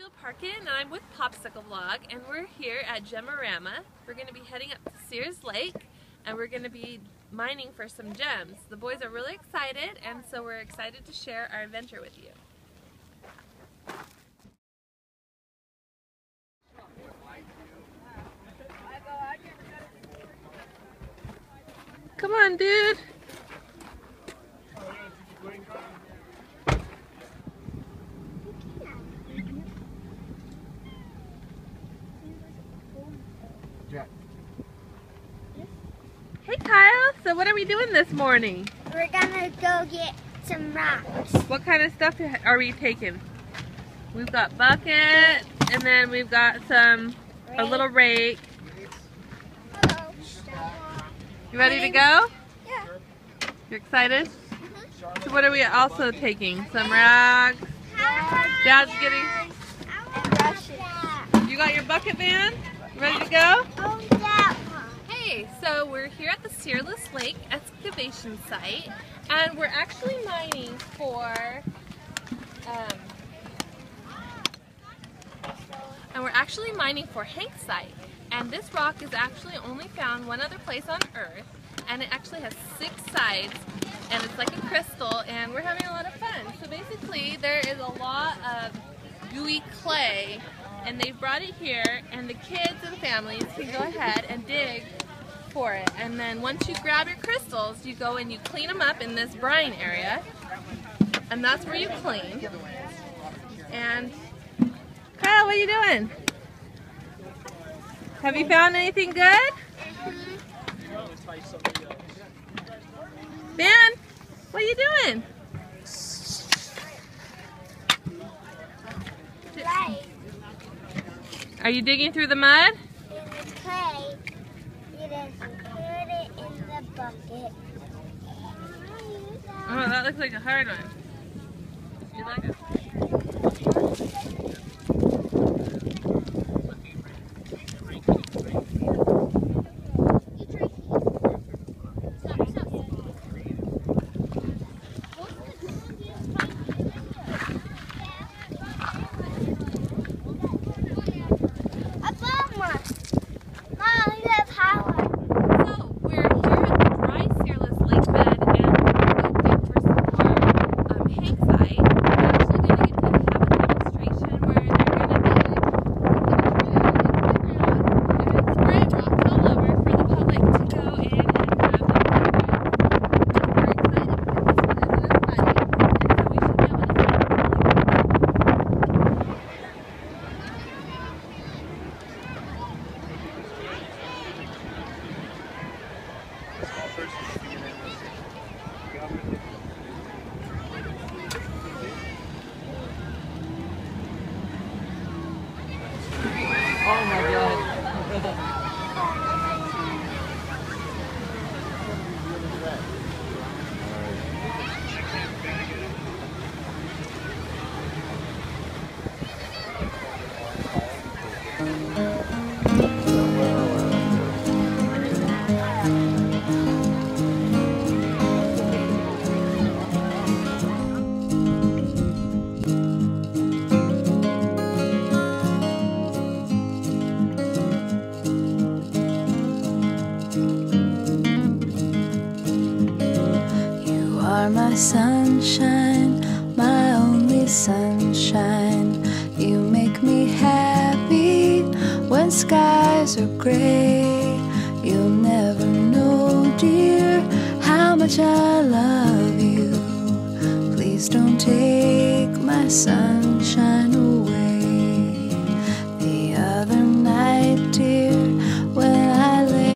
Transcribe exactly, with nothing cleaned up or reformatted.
Jill Parkin, and I'm with Popsicle Vlog, and we're here at Gem-O-Rama. We're going to be heading up to Searles Lake, and we're going to be mining for some gems. The boys are really excited, and so we're excited to share our adventure with you. Come on, dude. Hey Kyle, so what are we doing this morning? We're gonna go get some rocks. What kind of stuff are we taking? We've got buckets, and then we've got some, rake. a little rake. Hello. You ready to go? Yeah. You're excited? Mm-hmm. So what are we also taking? Some rocks. Dad's getting... And brushes. You got your bucket van? You ready to go? Oh, that one. Hey, so we're here at the Searles Lake excavation site, and we're actually mining for, um, and we're actually mining for hanksite. And this rock is actually only found one other place on Earth, and it actually has six sides, and it's like a crystal, and we're having a lot of fun. So basically, there is a lot of gooey clay, and they've brought it here, and the kids and families can go ahead and dig for it. And then once you grab your crystals, you go and you clean them up in this brine area, and that's where you clean. And Kyle, what are you doing? Have you found anything good? Mm-hmm. Ben, what are you doing? Right. Are you digging through the mud? In the clay, you just put it in the bucket. Oh, that looks like a hard one. You like it? Oh my god. My sunshine, my only sunshine. You make me happy when skies are gray. You'll never know, dear, how much I love